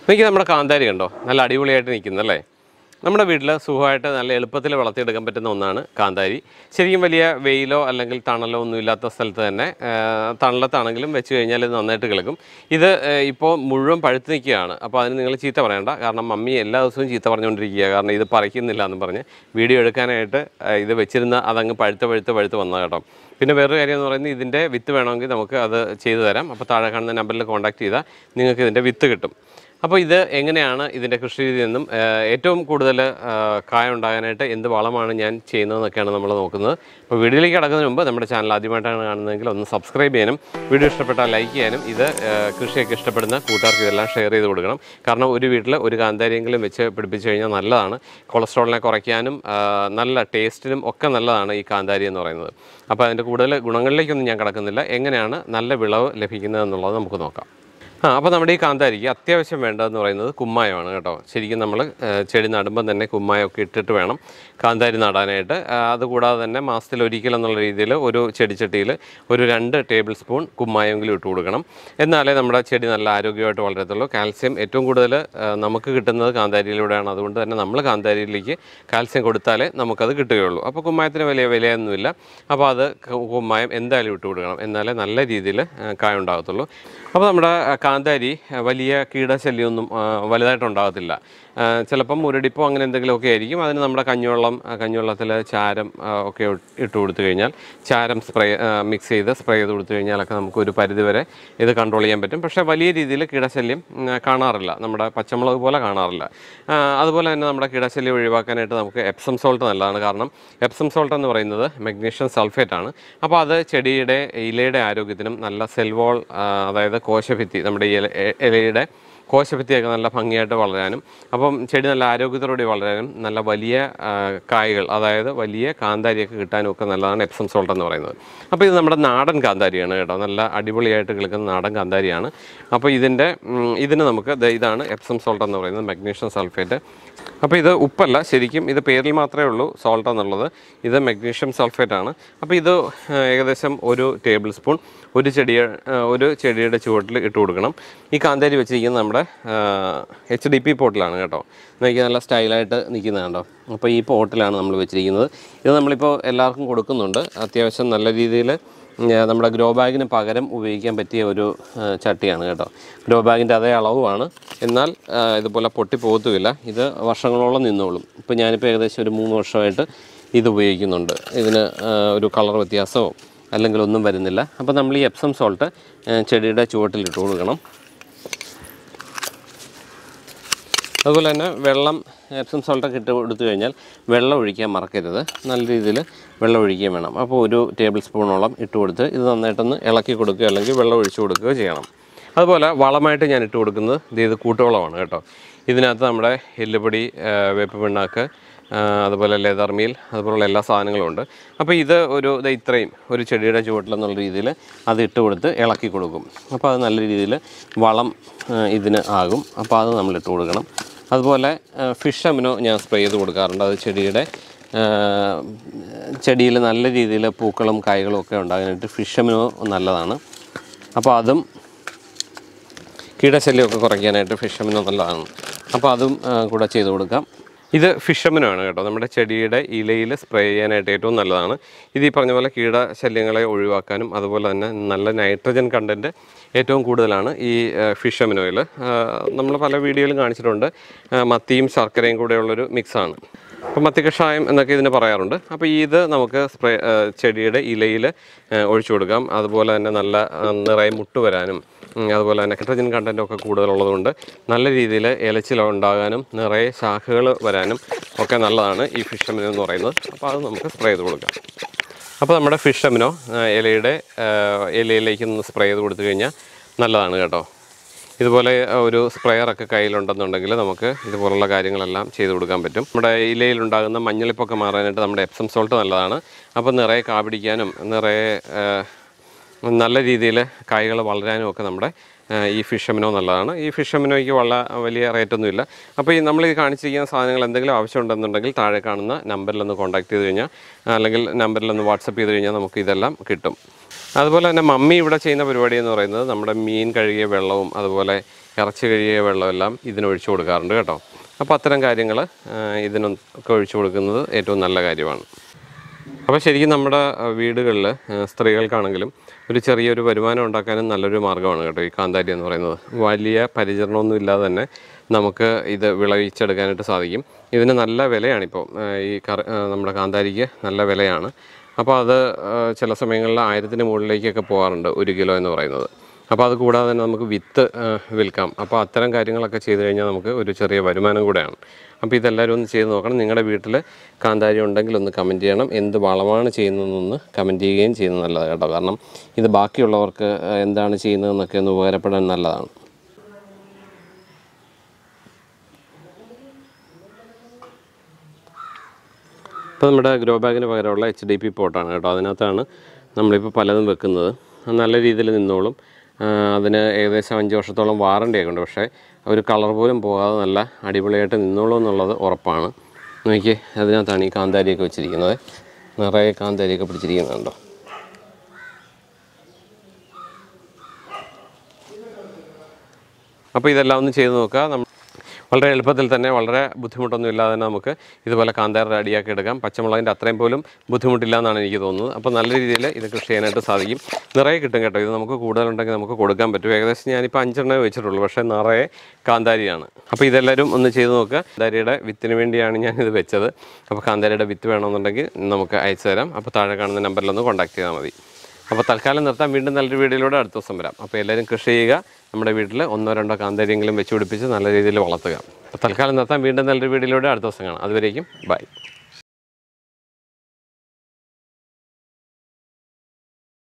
നോക്കി നമ്മുടെ കാന്താരി കണ്ടോ, നല്ല അടിപൊളിയായിട്ട് നിൽക്കുന്നല്ലേ. നമ്മുടെ വീട്ടിൽ സുഖമായിട്ട് നല്ല എളുപ്പത്തിൽ വളർത്തിയെടുക്കാൻ പറ്റുന്ന ഒന്നാണ് കാന്താരി. ശരിക്കും വലിയ വെയിലോ അല്ലെങ്കിൽ തണലോ ഒന്നും ഇല്ലാത്ത സ്ഥലത്ത് തന്നെ തണലത്താണെങ്കിലും വെച്ച് കഴിഞ്ഞാൽ ഇത് നന്നായിട്ട് കിളക്കും. ഇത് ഇപ്പോൾ മുഴുവൻ പഴുത്ത് നിൽക്കുകയാണ്. അപ്പോൾ അതിന് നിങ്ങൾ ചീത്ത പറയണ്ട, കാരണം മമ്മി എല്ലാ ദിവസവും ചീത്ത പറഞ്ഞുകൊണ്ടിരിക്കുക, കാരണം ഇത് പറിക്കുന്നില്ല എന്ന് പറഞ്ഞ് വീഡിയോ എടുക്കാനായിട്ട് ഇത് വെച്ചിരുന്ന അതങ്ങ് പഴുത്ത് വന്നത് കേട്ടോ. പിന്നെ വേറൊരു കാര്യം എന്ന് പറയുന്നത്, ഇതിൻ്റെ വിത്ത് വേണമെങ്കിൽ നമുക്ക് അത് ചെയ്തു തരാം. അപ്പോൾ താഴെ കാണുന്ന നമ്പറിൽ കോൺടാക്ട് ചെയ്താൽ നിങ്ങൾക്ക് ഇതിൻ്റെ വിത്ത് കിട്ടും. അപ്പോൾ ഇത് എങ്ങനെയാണ് ഇതിൻ്റെ കൃഷി രീതി എന്നും ഏറ്റവും കൂടുതൽ കായ ഉണ്ടാകാനായിട്ട് എന്ത് വളമാണ് ഞാൻ ചെയ്യുന്നതെന്നൊക്കെയാണ് നമ്മൾ നോക്കുന്നത്. അപ്പോൾ വീഡിയോയിലേക്ക് കടക്കുന്നതിന് മുമ്പ് നമ്മുടെ ചാനൽ ആദ്യമായിട്ടാണ് കാണുന്നതെങ്കിൽ ഒന്ന് സബ്സ്ക്രൈബ് ചെയ്യാനും വീഡിയോ ഇഷ്ടപ്പെട്ടാൽ ലൈക്ക് ചെയ്യാനും ഇത് കൃഷിയൊക്കെ ഇഷ്ടപ്പെടുന്ന കൂട്ടുകാർക്ക് ഇതെല്ലാം ഷെയർ ചെയ്ത് കൊടുക്കണം. കാരണം ഒരു വീട്ടിൽ ഒരു കാന്താരിയെങ്കിലും വെച്ച് പിടിപ്പിച്ച് കഴിഞ്ഞാൽ നല്ലതാണ്. കൊളസ്ട്രോളിനെ കുറയ്ക്കാനും നല്ല ടേസ്റ്റിനും ഒക്കെ നല്ലതാണ് ഈ കാന്താരി എന്ന് പറയുന്നത്. അപ്പോൾ അതിൻ്റെ കൂടുതൽ ഗുണങ്ങളിലേക്കൊന്നും ഞാൻ കിടക്കുന്നില്ല. എങ്ങനെയാണ് നല്ല വിളവ് ലഭിക്കുന്നത് എന്നുള്ളത് നമുക്ക് നോക്കാം. അപ്പോൾ നമ്മുടെ ഈ കാന്താരിക്ക് അത്യാവശ്യം വേണ്ടതെന്ന് പറയുന്നത് കുമ്മായമാണ് കേട്ടോ. ശരിക്കും നമ്മൾ ചെടി നടുമ്പം തന്നെ കുമ്മായമൊക്കെ ഇട്ടിട്ട് വേണം കാന്താരി നടാനായിട്ട്. അതുകൂടാതെ തന്നെ മാസത്തിൽ ഒരിക്കൽ എന്നുള്ള രീതിയിൽ ഒരു ചെടിച്ചട്ടിയിൽ ഒരു 2 ടേബിൾ സ്പൂൺ കുമ്മായമെങ്കിലും ഇട്ട് കൊടുക്കണം. എന്നാലേ നമ്മുടെ ചെടി നല്ല ആരോഗ്യമായിട്ട് വളരത്തുള്ളൂ. കാൽസ്യം ഏറ്റവും കൂടുതൽ നമുക്ക് കിട്ടുന്നത് കാന്താരിയിലൂടെയാണ്. അതുകൊണ്ട് തന്നെ നമ്മൾ കാന്താരിയിലേക്ക് കാൽസ്യം കൊടുത്താലേ നമുക്കത് കിട്ടുകയുള്ളൂ. അപ്പോൾ കുമ്മായത്തിന് വലിയ വിലയൊന്നുമില്ല. അപ്പോൾ അത് കുമ്മായം എന്തായാലും ഇട്ട് കൊടുക്കണം, എന്നാലേ നല്ല രീതിയിൽ കായ ഉണ്ടാകത്തുള്ളൂ. അപ്പോൾ നമ്മുടെ കാന്താരി വലിയ കീടശല്യമൊന്നും വലുതായിട്ടുണ്ടാകത്തില്ല. ചിലപ്പം മുരടിപ്പോ അങ്ങനെ എന്തെങ്കിലുമൊക്കെ ആയിരിക്കും. അതിന് നമ്മുടെ കഞ്ഞിവെള്ളത്തിൽ ചാരം ഒക്കെ ഇട്ട് കൊടുത്തു കഴിഞ്ഞാൽ, ചാരം മിക്സ് ചെയ്ത് സ്പ്രേ ചെയ്ത് കൊടുത്തു കഴിഞ്ഞാലൊക്കെ നമുക്കൊരു പരിധിവരെ ഇത് കൺട്രോൾ ചെയ്യാൻ പറ്റും. പക്ഷേ വലിയ രീതിയിൽ കീടശല്യം കാണാറില്ല, നമ്മുടെ പച്ചമുളക് പോലെ കാണാറില്ല. അതുപോലെ തന്നെ നമ്മുടെ കീടശല്യം ഒഴിവാക്കാനായിട്ട് നമുക്ക് എപ്സം സോൾട്ട് നല്ലതാണ്. കാരണം എപ്സം സോൾട്ട് എന്ന് പറയുന്നത് മഗ്നീഷ്യം സൾഫേറ്റ് ആണ്. അപ്പോൾ അത് ചെടിയുടെ ഇലയുടെ ആരോഗ്യത്തിനും നല്ല സെൽവോൾ, അതായത് കോശഭിത്തി, നമ്മുടെ ഇലയുടെ കോശഭിത്തിയൊക്കെ നല്ല ഭംഗിയായിട്ട് വളരാനും, അപ്പം ചെടി നല്ല ആരോഗ്യത്തോടെ വളരാനും, നല്ല വലിയ കായകൾ, അതായത് വലിയ കാന്താരിയൊക്കെ കിട്ടാനും ഒക്കെ നല്ലതാണ് എപ്സം സോൾട്ട് എന്ന് പറയുന്നത്. അപ്പോൾ ഇത് നമ്മുടെ നാടൻ കാന്താരിയാണ് കേട്ടോ, നല്ല അടിപൊളിയായിട്ട് കിളിക്കുന്ന നാടൻ കാന്താരിയാണ്. അപ്പോൾ ഇതിന് നമുക്ക് ഇതാണ് എപ്സം സോൾട്ട് എന്ന് പറയുന്നത്, മഗ്നീഷ്യം സൾഫേറ്റ്. അപ്പോൾ ഇത് ഉപ്പല്ല, ശരിക്കും ഇത് പേരിൽ മാത്രമേ ഉള്ളൂ സോൾട്ട് എന്നുള്ളത്. ഇത് മഗ്നീഷ്യം സൾഫേറ്റ് ആണ്. അപ്പോൾ ഇത് ഏകദേശം 1 ടേബിൾ സ്പൂൺ ഒരു ചെടിയുടെ ചുവട്ടിൽ ഇട്ട് കൊടുക്കണം. ഈ കാന്താരി വെച്ചിരിക്കുന്നത് നമ്മുടെ HDP പോട്ടിലാണ് കേട്ടോ. നോക്കി നല്ല സ്റ്റൈലായിട്ട് നിൽക്കുന്നത് കണ്ടോ. അപ്പോൾ ഈ പോട്ടിലാണ് നമ്മൾ വെച്ചിരിക്കുന്നത്. ഇത് നമ്മളിപ്പോൾ എല്ലാവർക്കും കൊടുക്കുന്നുണ്ട്. അത്യാവശ്യം നല്ല രീതിയിൽ നമ്മുടെ ഗ്രോ ബാഗിന് പകരം ഉപയോഗിക്കാൻ പറ്റിയ ഒരു ചട്ടിയാണ് കേട്ടോ. ഗ്രോ ബാഗിൻ്റെ അതേ അളവുമാണ്, എന്നാൽ ഇതുപോലെ പൊട്ടിപ്പോകത്തുമില്ല. ഇത് വർഷങ്ങളോളം നിന്നോളും. ഇപ്പോൾ ഞാനിപ്പോൾ ഏകദേശം ഒരു 3 വർഷമായിട്ട് ഇത് ഉപയോഗിക്കുന്നുണ്ട്. ഇതിന് ഒരു കളർ വ്യത്യാസമോ അല്ലെങ്കിൽ ഒന്നും വരുന്നില്ല. അപ്പോൾ നമ്മൾ ഈ എപ്സം സോൾട്ട് ചെടിയുടെ ചുവട്ടിലിട്ട് കൊടുക്കണം. അതുപോലെ തന്നെ വെള്ളം, എപ്സം സോൾട്ടൊക്കെ ഇട്ട് കൊടുത്തു കഴിഞ്ഞാൽ വെള്ളം ഒഴിക്കാൻ മറക്കരുത്. നല്ല രീതിയിൽ വെള്ളം ഒഴിക്കുകയും വേണം. അപ്പോൾ 1 ടേബിൾ സ്പൂണോളം ഇട്ട് കൊടുത്ത് ഇത് നന്നായിട്ടൊന്ന് ഇളക്കി കൊടുക്കുകയോ അല്ലെങ്കിൽ വെള്ളം ഒഴിച്ചു കൊടുക്കുകയോ ചെയ്യണം. അതുപോലെ വളമായിട്ട് ഞാൻ ഇട്ട് കൊടുക്കുന്നത് ഇത് കൂട്ടുവളമാണ് കേട്ടോ. ഇതിനകത്ത് നമ്മുടെ എല്ലുപൊടി, വേപ്പ് പിണ്ണാക്ക്, അതുപോലെ ലെതർ മീൽ, അതുപോലുള്ള എല്ലാ സാധനങ്ങളും ഉണ്ട്. അപ്പോൾ ഇത് ഇത്രയും ഒരു ചെടിയുടെ ചുവട്ടിലെന്നുള്ള രീതിയിൽ അത് ഇട്ട് കൊടുത്ത് ഇളക്കി കൊടുക്കും. അപ്പോൾ അത് നല്ല രീതിയിൽ വളം ഇതിന് ആകും. അപ്പോൾ അത് നമ്മളിട്ട് കൊടുക്കണം. അതുപോലെ ഫിഷ് അമിനോ ഞാൻ സ്പ്രേ ചെയ്ത് കൊടുക്കാറുണ്ട്. അത് ചെടിയിൽ നല്ല രീതിയിൽ പൂക്കളും കായ്കളും ഒക്കെ ഉണ്ടാകാനായിട്ട് ഫിഷ് അമിനോ നല്ലതാണ്. അപ്പോൾ അതും കീടശല്യമൊക്കെ കുറയ്ക്കാനായിട്ട് ഫിഷ് അമിനോ നല്ലതാണ്. അപ്പോൾ അതും കൂടെ ചെയ്ത് കൊടുക്കാം. ഇത് ഫിഷ് അമിനോ ആണ് കേട്ടോ. നമ്മുടെ ചെടിയുടെ ഇലയിൽ സ്പ്രേ ചെയ്യാനായിട്ട് ഏറ്റവും നല്ലതാണ്. ഇത് ഈ പറഞ്ഞ പോലെ കീടശല്യങ്ങളെ ഒഴിവാക്കാനും അതുപോലെ തന്നെ നല്ല നൈട്രജൻ കണ്ടൻറ്റ് ഏറ്റവും കൂടുതലാണ് ഈ ഫിഷ് അമിനോയിൽ. നമ്മൾ പല വീഡിയോയിലും കാണിച്ചിട്ടുണ്ട്. മത്തിയും ശർക്കരയും കൂടെയുള്ളൊരു മിക്സാണ്. അപ്പോൾ മത്തിക്കഷായം എന്നൊക്കെ ഇതിന് പറയാറുണ്ട്. അപ്പോൾ ഇത് നമുക്ക് ചെടിയുടെ ഇലയിൽ ഒഴിച്ചു കൊടുക്കാം. അതുപോലെ തന്നെ നല്ല നിറയെ മുട്ട് വരാനും, അതുപോലെ തന്നെ നൈട്രജൻ കണ്ടൻറ്റൊക്കെ കൂടുതലുള്ളതുകൊണ്ട് നല്ല രീതിയിൽ ഇലച്ചിൽ ഉണ്ടാകാനും നിറയെ ശാഖകൾ വരാനും ഒക്കെ നല്ലതാണ് ഈ ഫിഷ് അമിനോ എന്ന് പറയുന്നത്. അപ്പോൾ അത് നമുക്ക് സ്പ്രേ ചെയ്ത് കൊടുക്കാം. അപ്പോൾ നമ്മുടെ ഫിഷ് അമിനോ ഇലയിലേക്ക് ഒന്ന് സ്പ്രേ ചെയ്ത് കൊടുത്തു കഴിഞ്ഞാൽ നല്ലതാണ് കേട്ടോ. ഇതുപോലെ ഒരു സ്പ്രെയറൊക്കെ കയ്യിലുണ്ടെന്നുണ്ടെങ്കിൽ നമുക്ക് ഇതുപോലുള്ള കാര്യങ്ങളെല്ലാം ചെയ്ത് കൊടുക്കാൻ പറ്റും. നമ്മുടെ ഇലയിലുണ്ടാകുന്ന മഞ്ഞളിപ്പൊക്കെ മാറാനായിട്ട് നമ്മുടെ എപ്സം സോൾട്ട് നല്ലതാണ്. അപ്പോൾ നിറയെ കാപിടിക്കാനും നിറയെ നല്ല രീതിയിൽ കായ്കൾ വളരാനും ഒക്കെ നമ്മുടെ ഈ ഫിഷ് അമിനോ നല്ലതാണ്. ഈ ഫിഷ് അമിനോയ്ക്ക് വലിയ റേറ്റൊന്നുമില്ല. അപ്പോൾ നമ്മൾ ഈ കാണിച്ചിരിക്കുന്ന സാധനങ്ങൾ എന്തെങ്കിലും ആവശ്യമുണ്ടെന്നുണ്ടെങ്കിൽ താഴെ കാണുന്ന നമ്പറിലൊന്ന് കോൺടാക്ട് ചെയ്ത് കഴിഞ്ഞാൽ, അല്ലെങ്കിൽ നമ്പറിലൊന്ന് വാട്സപ്പ് ചെയ്ത് കഴിഞ്ഞാൽ നമുക്ക് ഇതെല്ലാം കിട്ടും. അതുപോലെ തന്നെ മമ്മി ഇവിടെ ചെയ്യുന്ന പരിപാടി എന്ന് പറയുന്നത് നമ്മുടെ മീൻ കഴുകിയ വെള്ളവും അതുപോലെ ഇറച്ചി കഴുകിയ വെള്ളമെല്ലാം ഇതിനൊഴിച്ചു കൊടുക്കാറുണ്ട് കേട്ടോ. അപ്പോൾ അത്തരം കാര്യങ്ങൾ ഇതിനൊക്കെ ഒഴിച്ചു കൊടുക്കുന്നത് ഏറ്റവും നല്ല കാര്യമാണ്. അപ്പോൾ ശരിക്കും നമ്മുടെ വീടുകളിൽ സ്ത്രീകൾക്കാണെങ്കിലും ഒരു ചെറിയൊരു വരുമാനം ഉണ്ടാക്കാനും നല്ലൊരു മാർഗ്ഗമാണ് കേട്ടോ ഈ കാന്താരി എന്ന് പറയുന്നത്. വലിയ പരിചരണമൊന്നും ഇല്ലാതെ തന്നെ നമുക്ക് ഇത് വിളയിച്ചെടുക്കാനായിട്ട് സാധിക്കും. ഇതിന് നല്ല വിലയാണിപ്പോൾ. നമ്മുടെ കാന്താരിക്ക് നല്ല വിലയാണ്. അപ്പോൾ അത് ചില സമയങ്ങളിൽ 1000-ന് മുകളിലേക്കൊക്കെ പോകാറുണ്ട് 1 കിലോ എന്ന് പറയുന്നത്. അപ്പോൾ അത് കൂടാതെ തന്നെ നമുക്ക് വിത്ത് വിൽക്കാം. അപ്പോൾ അത്തരം കാര്യങ്ങളൊക്കെ ചെയ്ത് കഴിഞ്ഞാൽ നമുക്ക് ഒരു ചെറിയ വരുമാനം കൂടെയാണ്. അപ്പോൾ ഇതെല്ലാവരും ഒന്ന് ചെയ്ത് നോക്കണം. നിങ്ങളുടെ വീട്ടിൽ കാന്താരി ഉണ്ടെങ്കിൽ ഒന്ന് കമൻറ്റ് ചെയ്യണം. എന്ത് വളമാണ് ചെയ്യുന്നതെന്നൊന്ന് കമൻറ്റ് ചെയ്യുകയും ചെയ്യുന്നത് നല്ലതാണ് കേട്ടോ. കാരണം ഇത് ബാക്കിയുള്ളവർക്ക് എന്താണ് ചെയ്യുന്നതെന്നൊക്കെ ഒന്ന് ഉപകാരപ്പെടാൻ നല്ലതാണ്. ഇപ്പോൾ നമ്മുടെ ഗ്രോ ബാഗിന് പകരമുള്ള HDP പോട്ടാണ് കേട്ടോ. അതിനകത്താണ് നമ്മളിപ്പോൾ പലതും വെക്കുന്നത്. നല്ല രീതിയിൽ നിന്നോളും. അതിന് ഏകദേശം 5 വർഷത്തോളം വാറണ്ടിയൊക്കെ ഉണ്ട്. പക്ഷേ ഒരു കളർ പോലും പോകാതെ നല്ല അടിപൊളിയായിട്ട് നിന്നോളൂ എന്നുള്ളത് ഉറപ്പാണ്. നോക്കിയേ, അതിനകത്താണ് ഈ കാന്താരിയൊക്കെ വെച്ചിരിക്കുന്നത്. നിറയെ കാന്താരിയൊക്കെ പിടിച്ചിരിക്കുന്നുണ്ടോ. അപ്പോൾ ഇതെല്ലാം ഒന്ന് ചെയ്ത് നോക്കുക. വളരെ എളുപ്പത്തിൽ തന്നെ, വളരെ ബുദ്ധിമുട്ടൊന്നും ഇല്ലാതെ തന്നെ നമുക്ക് ഇതുപോലെ കാന്താരി റെഡിയാക്കി എടുക്കാം. പച്ചമുളകിൻ്റെ അത്രയും പോലും ബുദ്ധിമുട്ടില്ല എന്നാണ് എനിക്ക് തോന്നുന്നത്. അപ്പോൾ നല്ല രീതിയിൽ ഇത് കൃഷി ചെയ്യാനായിട്ട് സാധിക്കും. നിറയെ കിട്ടും കേട്ടോ. ഇത് നമുക്ക് കൂടുതലുണ്ടെങ്കിൽ നമുക്ക് കൊടുക്കാൻ പറ്റും. ഏകദേശം ഞാനിപ്പോൾ 5 എണ്ണേ വെച്ചിട്ടുള്ളൂ. പക്ഷേ നിറയെ കാന്താരിയാണ്. അപ്പോൾ ഇതെല്ലാവരും ഒന്ന് ചെയ്ത് നോക്കുക. കാന്താരിയുടെ വിത്തിന് വേണ്ടിയാണ് ഞാനിത് വെച്ചത്. അപ്പോൾ കാന്താരിയുടെ വിത്ത് വേണമെന്നുണ്ടെങ്കിൽ നമുക്ക് അയച്ചു തരാം. അപ്പോൾ താഴെ കാണുന്ന നമ്പറിലൊന്ന് കോൺടാക്ട് ചെയ്താൽ മതി. അപ്പോൾ തൽക്കാലം നിർത്താം. വീണ്ടും നല്ലൊരു വീഡിയോയിലൂടെ അടുത്ത ദിവസം വരാം. അപ്പോൾ എല്ലാവരും കൃഷി ചെയ്യുക. നമ്മുടെ വീട്ടിൽ 1-2 കാന്താരിയെങ്കിലും വെച്ച് പിടിപ്പിച്ച് നല്ല രീതിയിൽ വളർത്തുക. അപ്പോൾ തൽക്കാലം നിർത്താം. വീണ്ടും നല്ലൊരു വീഡിയോയിലൂടെ അടുത്ത ദിവസം കാണാം. അതുവരേക്കും ബൈ.